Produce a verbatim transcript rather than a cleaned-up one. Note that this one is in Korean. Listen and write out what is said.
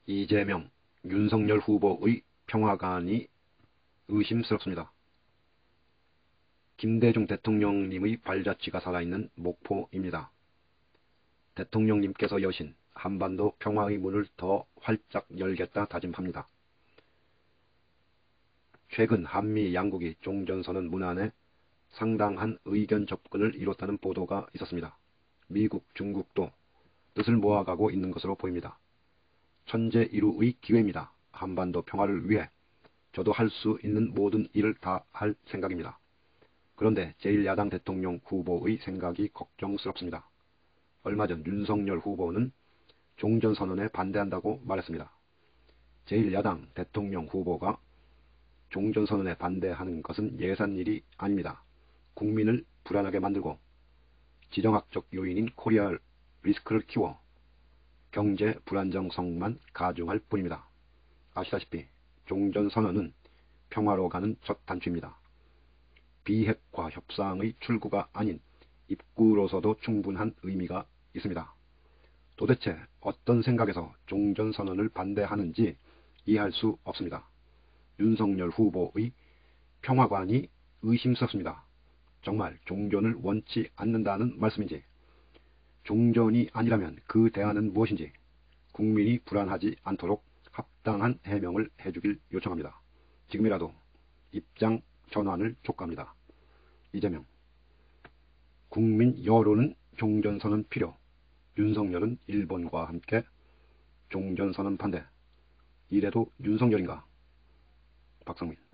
이재명, 윤석열 후보의 평화관이 의심스럽습니다. 김대중 대통령님의 발자취가 살아있는 목포입니다. 대통령님께서 여신 한반도 평화의 문을 더 활짝 열겠다 다짐합니다. 최근 한미 양국이 종전선언 문안에 상당한 의견 접근을 이뤘다는 보도가 있었습니다. 미국, 중국도 뜻을 모아가고 있는 것으로 보입니다. 천재일우의 기회입니다. 한반도 평화를 위해 저도 할 수 있는 모든 일을 다 할 생각입니다. 그런데 제일 야당 대통령 후보의 생각이 걱정스럽습니다. 얼마 전 윤석열 후보는 종전선언에 반대한다고 말했습니다. 제일 야당 대통령 후보가 종전선언에 반대하는 것은 예산일이 아닙니다. 국민을 불안하게 만들고 지정학적 요인인 코리아 리스크를 키워 경제 불안정성만 가중할 뿐입니다. 아시다시피 종전선언은 평화로 가는 첫 단추입니다. 비핵화 협상의 출구가 아닌 입구로서도 충분한 의미가 있습니다. 도대체 어떤 생각에서 종전선언을 반대하는지 이해할 수 없습니다. 윤석열 후보의 평화관이 의심스럽습니다. 정말 종전을 원치 않는다는 말씀인지, 종전이 아니라면 그 대안은 무엇인지 국민이 불안하지 않도록 합당한 해명을 해주길 요청합니다. 지금이라도 입장 전환을 촉구합니다. 이재명, 국민 여론은 종전선언 필요, 윤석열은 일본과 함께 종전선언 반대. 이래도 윤석열인가? 박성민.